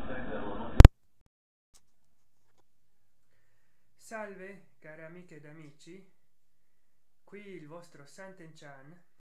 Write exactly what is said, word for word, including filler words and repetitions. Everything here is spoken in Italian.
Salve care amiche ed amici, qui il vostro Santen Chan